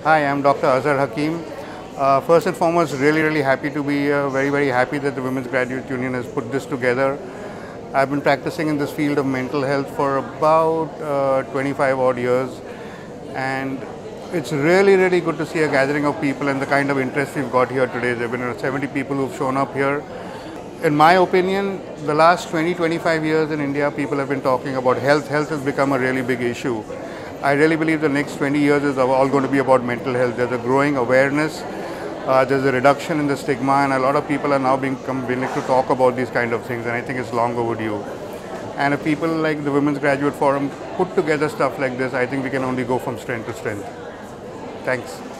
Hi, I'm Dr. Azhar Hakim. First and foremost, really happy to be here. Very happy that the Women's Graduate Union has put this together. I've been practicing in this field of mental health for about 25 odd years, and it's really good to see a gathering of people and the kind of interest we've got here today. There have been 70 people who've shown up here. In my opinion, the last 20-25 years in India, people have been talking about health. Health has become a really big issue. I really believe the next 20 years is all going to be about mental health. There's a growing awareness, there's a reduction in the stigma, and a lot of people are now willing to talk about these kind of things, and I think it's long overdue. And if people like the Women's Graduate Forum put together stuff like this, I think we can only go from strength to strength. Thanks.